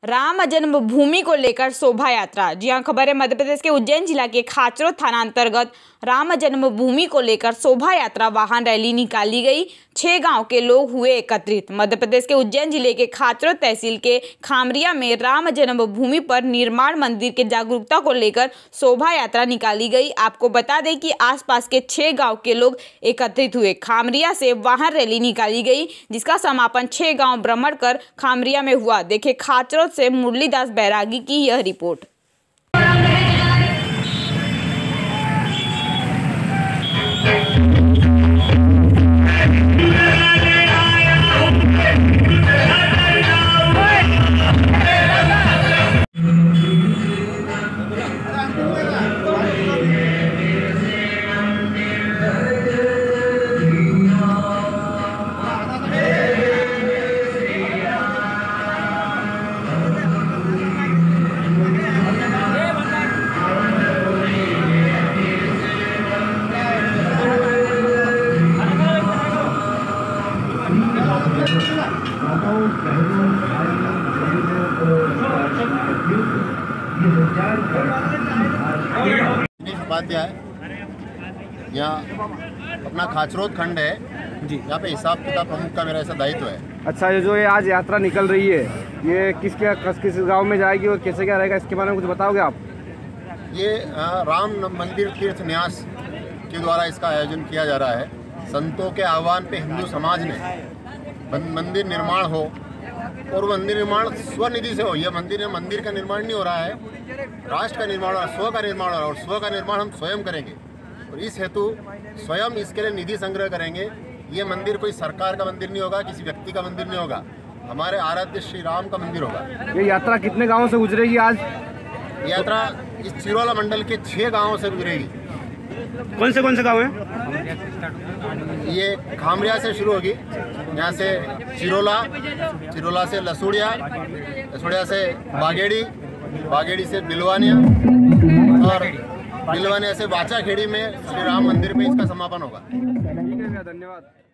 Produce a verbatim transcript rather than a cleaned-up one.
राम जन्मभूमि को लेकर शोभा यात्रा। जी हां, खबर है मध्य प्रदेश के उज्जैन जिला के खाचरो थाना अंतर्गत राम जन्मभूमि को लेकर शोभा यात्रा वाहन रैली निकाली गई। छह गांव के लोग हुए एकत्रित। मध्य प्रदेश के उज्जैन जिले के खाचरो तहसील के खामरिया में राम जन्मभूमि पर निर्माण मंदिर के जागरूकता को लेकर शोभा यात्रा निकाली गई। आपको बता दें कि आसपास के छह गांव के लोग एकत्रित हुए। खामरिया से वाहन रैली निकाली गई, जिसका समापन छह गांव भ्रमण कर खामरिया में हुआ। देखे खाचरो से मुरलीदास बैरागी की यह रिपोर्ट। उपाध्याय, यहाँ अपना खाचरोद खंड है जी। यहाँ पे हिसाब किताब प्रमुख का मेरा ऐसा दायित्व है। अच्छा, ये जो ये आज यात्रा निकल रही है, ये किस क्या किस किस गांव में जाएगी और कैसे क्या रहेगा, इसके बारे में कुछ बताओगे आप? ये राम मंदिर तीर्थ न्यास के द्वारा इसका आयोजन किया जा रहा है। संतों के आह्वान पे हिंदू समाज में मंदिर निर्माण हो और मंदिर निर्माण स्वनिधि से हो। यह मंदिर मंदिर का निर्माण नहीं हो रहा है, राष्ट्र का निर्माण हो रहा है, स्व का निर्माण हो रहा है। और स्व का निर्माण हम स्वयं करेंगे और इस हेतु स्वयं इसके लिए निधि संग्रह करेंगे। ये मंदिर कोई सरकार का मंदिर नहीं होगा, किसी व्यक्ति का मंदिर नहीं होगा, हमारे आराध्य श्री राम का मंदिर होगा। ये यात्रा कितने गाँव से गुजरेगी आज? यात्रा इस चिरोला मंडल के छह गाँवों से गुजरेगी। कौन से कौन से गाँव हैं? ये खामरिया से शुरू होगी, यहाँ से चिरोला, चिरोला से लसूड़िया, लसूड़िया से बागेड़ी, बागेड़ी से बिलवानिया और बिलवानिया से बाचाखेड़ी में श्री राम मंदिर में इसका समापन होगा। ठीक है, धन्यवाद।